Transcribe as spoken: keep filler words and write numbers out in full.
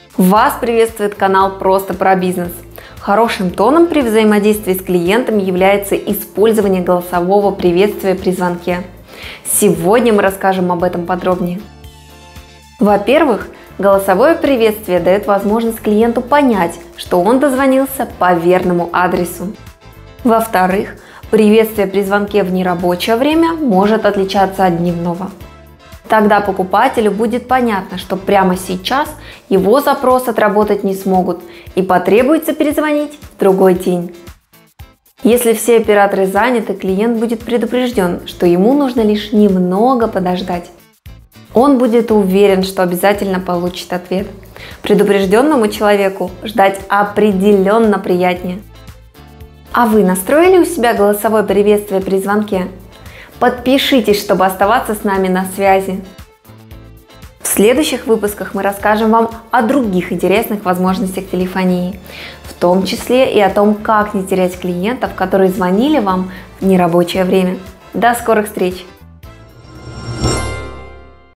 Вас приветствует канал «Просто про бизнес». Хорошим тоном при взаимодействии с клиентом является использование голосового приветствия при звонке. Сегодня мы расскажем об этом подробнее. Во-первых, голосовое приветствие дает возможность клиенту понять, что он дозвонился по верному адресу. Во-вторых, приветствие при звонке в нерабочее время может отличаться от дневного. Тогда покупателю будет понятно, что прямо сейчас его запрос отработать не смогут и потребуется перезвонить в другой день. Если все операторы заняты, клиент будет предупрежден, что ему нужно лишь немного подождать. Он будет уверен, что обязательно получит ответ. Предупрежденному человеку ждать определенно приятнее. А вы настроили у себя голосовое приветствие при звонке? Подпишитесь, чтобы оставаться с нами на связи. В следующих выпусках мы расскажем вам о других интересных возможностях телефонии, в том числе и о том, как не терять клиентов, которые звонили вам в нерабочее время. До скорых встреч!